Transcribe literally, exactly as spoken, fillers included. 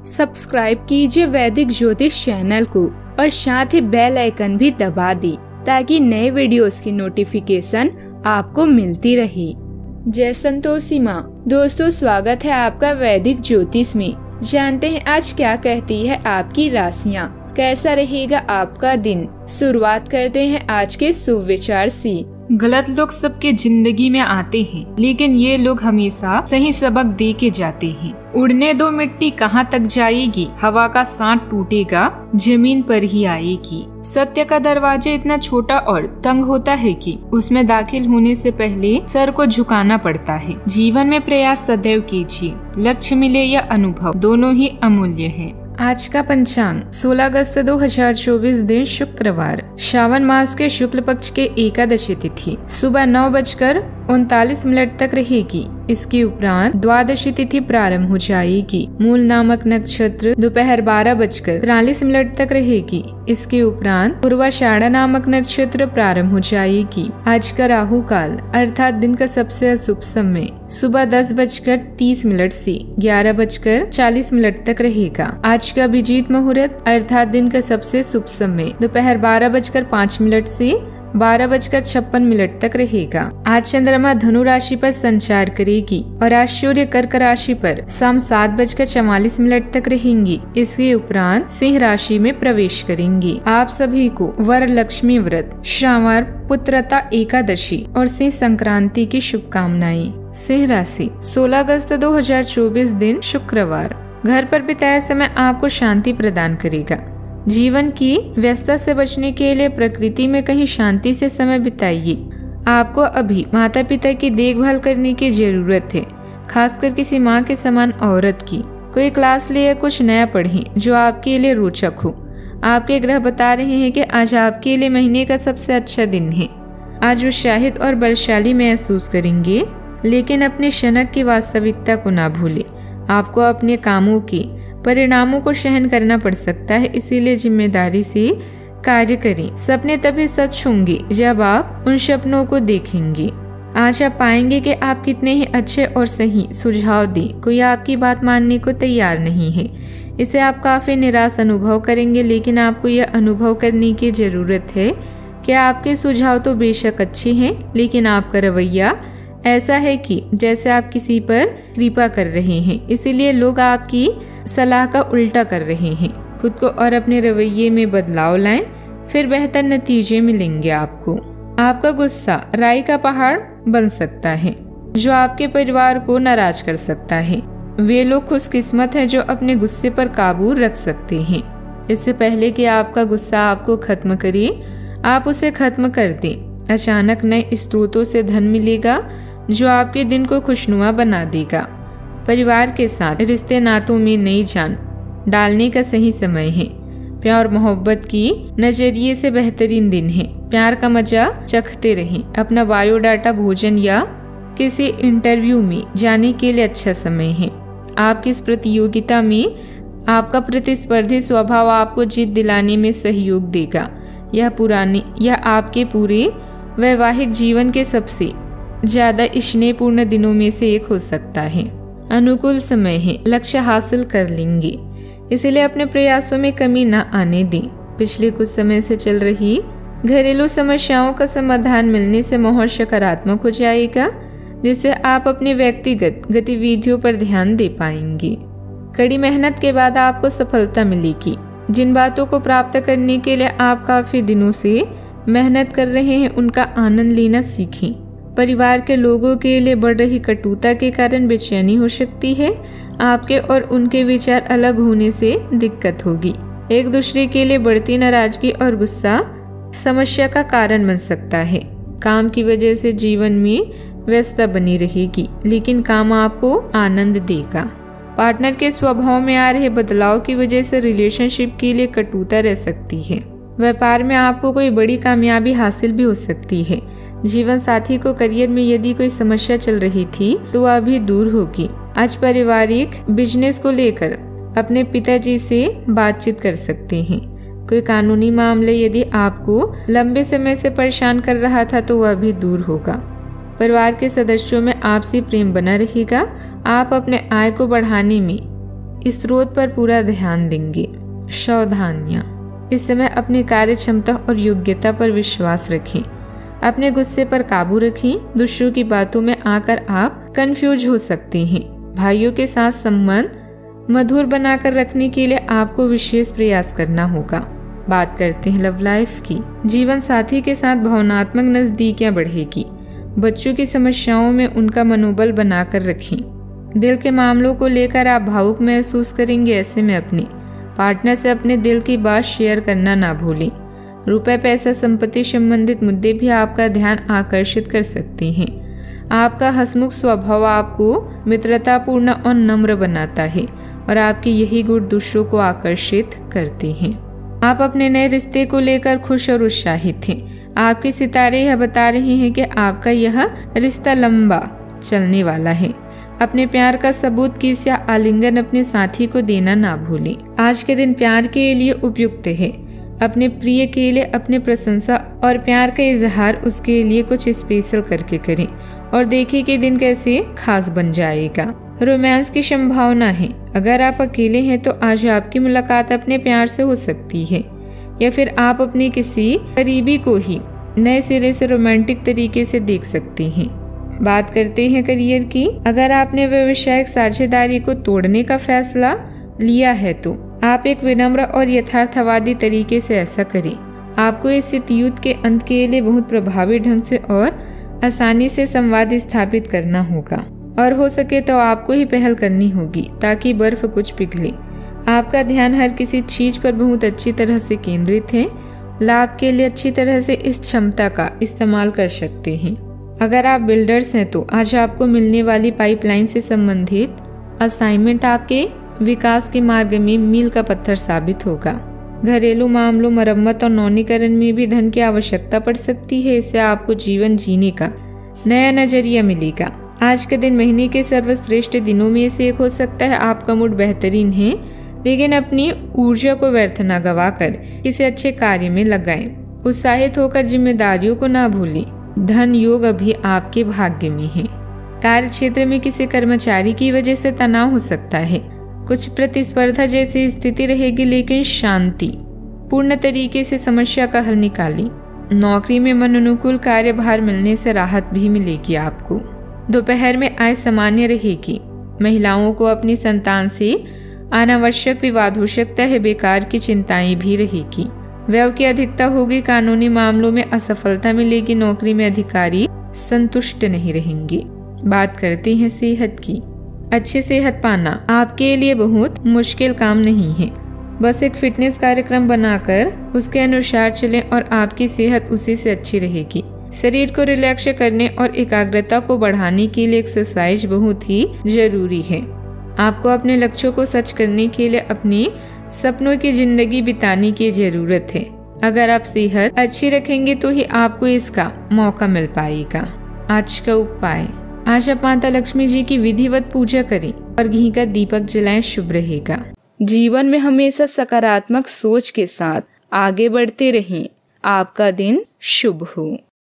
Subscribe कीजिए वैदिक ज्योतिष चैनल को और साथ ही बेल आइकन भी दबा दी ताकि नए वीडियोस की नोटिफिकेशन आपको मिलती रहे। जय संतोषी माँ। दोस्तों, स्वागत है आपका वैदिक ज्योतिष में। जानते हैं आज क्या कहती है आपकी राशियाँ, कैसा रहेगा आपका दिन। शुरुआत करते हैं आज के सुविचार से। गलत लोग सबके जिंदगी में आते हैं, लेकिन ये लोग हमेशा सही सबक दे के जाते हैं। उड़ने दो मिट्टी कहाँ तक जाएगी, हवा का सांट टूटेगा जमीन पर ही आएगी। सत्य का दरवाजा इतना छोटा और तंग होता है कि उसमें दाखिल होने से पहले सर को झुकाना पड़ता है। जीवन में प्रयास सदैव कीजिए, लक्ष्य मिले या अनुभव दोनों ही अमूल्य है। आज का पंचांग सोलह अगस्त दो हजार चौबीस दिन शुक्रवार, श्रावण मास के शुक्ल पक्ष के एकादशी तिथि सुबह नौ बजकर उनतालीस मिनट तक रहेगी। इसके उपरांत द्वादशी तिथि प्रारंभ हो जाएगी। मूल नामक नक्षत्र दोपहर बारह बजकर तिरालीस मिनट तक रहेगी। इसके उपरांत पूर्वाषाढ़ा नामक नक्षत्र प्रारंभ हो जाएगी। आज का राहु काल अर्थात दिन का सबसे अशुभ समय सुबह दस बजकर तीस मिनट से ग्यारह बजकर चालीस मिनट तक रहेगा। आज का अभिजीत मुहूर्त अर्थात दिन का सबसे शुभ समय दोपहर बारह बजकर पाँच मिनट से बारह बजकर छप्पन मिनट तक रहेगा। आज चंद्रमा धनु राशि पर संचार करेगी और आज सूर्य कर्क राशि पर शाम सात बजकर चवालीस मिनट तक रहेंगी। इसके उपरांत सिंह राशि में प्रवेश करेंगी। आप सभी को वर लक्ष्मी व्रत, श्रावण पुत्रता एकादशी और सिंह संक्रांति की शुभकामनाएं। सिंह राशि सोलह अगस्त दो हजार चौबीस दिन शुक्रवार, घर पर बिताया समय आपको शांति प्रदान करेगा। जीवन की व्यस्तता से बचने के लिए प्रकृति में कहीं शांति से समय बिताइए। आपको अभी माता पिता की देखभाल करने की जरूरत है, खासकर किसी माँ के समान औरत की। कोई क्लास ले या कुछ नया पढ़ें जो आपके लिए रोचक हो। आपके ग्रह बता रहे हैं कि आज आपके लिए महीने का सबसे अच्छा दिन है। आज उत्साहित और बलशाली महसूस करेंगे, लेकिन अपने शनक की वास्तविकता को ना भूलें। आपको अपने कामों के परिणामों को सहन करना पड़ सकता है, इसीलिए जिम्मेदारी से कार्य करें। सपने तभी सच होंगे जब आप उन सपनों को देखेंगे। आज आप पाएंगे कि आप कितने ही अच्छे और सही सुझाव दें, कोई आपकी बात मानने को तैयार नहीं है। इसे आप काफी निराश अनुभव करेंगे, लेकिन आपको यह अनुभव करने की जरूरत है कि आपके सुझाव तो बेशक अच्छे हैं, लेकिन आपका रवैया ऐसा है कि जैसे आप किसी पर कृपा कर रहे हैं, इसीलिए लोग आपकी सलाह का उल्टा कर रहे हैं। खुद को और अपने रवैये में बदलाव लाएं, फिर बेहतर नतीजे मिलेंगे आपको। आपका गुस्सा राई का पहाड़ बन सकता है जो आपके परिवार को नाराज कर सकता है। वे लोग खुशकिस्मत हैं जो अपने गुस्से पर काबू रख सकते हैं। इससे पहले कि आपका गुस्सा आपको खत्म करे, आप उसे खत्म कर दें। अचानक नए स्रोतों से धन मिलेगा जो आपके दिन को खुशनुमा बना देगा। परिवार के साथ रिश्ते नातों में नई जान डालने का सही समय है। प्यार और मोहब्बत की नजरिए से बेहतरीन दिन है। प्यार का मजा चखते रहें। अपना बायोडाटा भोजन या किसी इंटरव्यू में जाने के लिए अच्छा समय है। आपकी इस प्रतियोगिता में आपका प्रतिस्पर्धी स्वभाव आपको जीत दिलाने में सहयोग देगा। यह पुराने यह आपके पूरे वैवाहिक जीवन के सबसे ज्यादा स्नेहपूर्ण दिनों में से एक हो सकता है। अनुकूल समय है, लक्ष्य हासिल कर लेंगे, इसलिए अपने प्रयासों में कमी न आने दें। पिछले कुछ समय से चल रही घरेलू समस्याओं का समाधान मिलने से माहौल सकारात्मक हो जाएगा, जिससे आप अपने व्यक्तिगत गतिविधियों पर ध्यान दे पाएंगे। कड़ी मेहनत के बाद आपको सफलता मिलेगी। जिन बातों को प्राप्त करने के लिए आप काफी दिनों से मेहनत कर रहे हैं, उनका आनंद लेना सीखें। परिवार के लोगों के लिए बढ़ रही कटुता के कारण बेचैनी हो सकती है। आपके और उनके विचार अलग होने से दिक्कत होगी। एक दूसरे के लिए बढ़ती नाराजगी और गुस्सा समस्या का कारण बन सकता है। काम की वजह से जीवन में व्यस्तता बनी रहेगी, लेकिन काम आपको आनंद देगा। पार्टनर के स्वभाव में आ रहे बदलाव की वजह से रिलेशनशिप के लिए कटुता रह सकती है। व्यापार में आपको कोई बड़ी कामयाबी हासिल भी हो सकती है। जीवन साथी को करियर में यदि कोई समस्या चल रही थी तो वह भी दूर होगी। आज पारिवारिक बिजनेस को लेकर अपने पिताजी से बातचीत कर सकते हैं। कोई कानूनी मामले यदि आपको लंबे समय से परेशान कर रहा था तो वह भी दूर होगा। परिवार के सदस्यों में आपसी प्रेम बना रहेगा। आप अपने आय को बढ़ाने में स्रोत पर पूरा ध्यान देंगे। सावधानियां, इस समय अपनी कार्य क्षमता और योग्यता पर विश्वास रखें। अपने गुस्से पर काबू रखें। दूसरों की बातों में आकर आप कंफ्यूज हो सकते हैं। भाइयों के साथ संबंध मधुर बनाकर रखने के लिए आपको विशेष प्रयास करना होगा। बात करते हैं लव लाइफ की। जीवन साथी के साथ भावनात्मक नजदीकियां बढ़ेगी। बच्चों की समस्याओं में उनका मनोबल बनाकर रखें। दिल के मामलों को लेकर आप भावुक महसूस करेंगे। ऐसे में अपने पार्टनर से अपने दिल की बात शेयर करना ना भूलें। रुपए, पैसा, संपत्ति संबंधित मुद्दे भी आपका ध्यान आकर्षित कर सकते हैं। आपका हंसमुख स्वभाव आपको मित्रतापूर्ण और नम्र बनाता है और आपके यही गुण दूसरों को आकर्षित करते हैं। आप अपने नए रिश्ते को लेकर खुश और उत्साहित हैं। आपके सितारे यह बता रहे हैं कि आपका यह रिश्ता लंबा चलने वाला है। अपने प्यार का सबूत किस या आलिंगन अपने साथी को देना ना भूलें। आज के दिन प्यार के लिए उपयुक्त है। अपने प्रिय के लिए अपने प्रशंसा और प्यार का इजहार उसके लिए कुछ स्पेशल करके करें और देखें कि दिन कैसे खास बन जाएगा। रोमांस की संभावना है। अगर आप अकेले हैं तो आज आपकी मुलाकात अपने प्यार से हो सकती है या फिर आप अपने किसी करीबी को ही नए सिरे से रोमांटिक तरीके से देख सकते हैं। बात करते हैं करियर की। अगर आपने व्यावसायिक साझेदारी को तोड़ने का फैसला लिया है तो आप एक विनम्र और यथार्थवादी तरीके से ऐसा करें। आपको इस युद्ध के अंत के लिए बहुत प्रभावी ढंग से और आसानी से संवाद स्थापित करना होगा और हो सके तो आपको ही पहल करनी होगी ताकि बर्फ कुछ पिघले। आपका ध्यान हर किसी चीज पर बहुत अच्छी तरह से केंद्रित है। लाभ के लिए अच्छी तरह से इस क्षमता का इस्तेमाल कर सकते हैं। अगर आप बिल्डर्स हैं तो आज आपको मिलने वाली पाइपलाइन से संबंधित असाइनमेंट आपके विकास के मार्ग में मील का पत्थर साबित होगा। घरेलू मामलों, मरम्मत और नवीनीकरण में भी धन की आवश्यकता पड़ सकती है। इससे आपको जीवन जीने का नया नजरिया मिलेगा। आज के दिन महीने के सर्वश्रेष्ठ दिनों में से एक हो सकता है। आपका मूड बेहतरीन है, लेकिन अपनी ऊर्जा को व्यर्थ न गवाकर किसी अच्छे कार्य में लगाएं। उत्साहित होकर जिम्मेदारियों को ना भूलें। धन योग अभी आपके भाग्य में है। कार्य क्षेत्र में किसी कर्मचारी की वजह से तनाव हो सकता है। कुछ प्रतिस्पर्धा जैसी स्थिति रहेगी, लेकिन शांति पूर्ण तरीके से समस्या का हल निकालें। नौकरी में मन अनुकूल कार्यभार मिलने से राहत भी मिलेगी आपको। दोपहर में आय सामान्य रहेगी। महिलाओं को अपनी संतान से अनावश्यक विवाद हो सकता है। बेकार की चिंताएं भी रहेगी। व्यय की अधिकता होगी। कानूनी मामलों में असफलता मिलेगी। नौकरी में अधिकारी संतुष्ट नहीं रहेंगे। बात करते हैं सेहत की। अच्छी सेहत पाना आपके लिए बहुत मुश्किल काम नहीं है। बस एक फिटनेस कार्यक्रम बनाकर उसके अनुसार चलें और आपकी सेहत उसी से अच्छी रहेगी। शरीर को रिलैक्स करने और एकाग्रता को बढ़ाने के लिए एक्सरसाइज बहुत ही जरूरी है। आपको अपने लक्ष्यों को सच करने के लिए अपनी सपनों की जिंदगी बिताने की जरूरत है। अगर आप सेहत अच्छी रखेंगे तो ही आपको इसका मौका मिल पाएगा। आज का उपाय, आज आप माता लक्ष्मी जी की विधिवत पूजा करें और घी का दीपक जलाएं, शुभ रहेगा। जीवन में हमेशा सकारात्मक सोच के साथ आगे बढ़ते रहें। आपका दिन शुभ हो।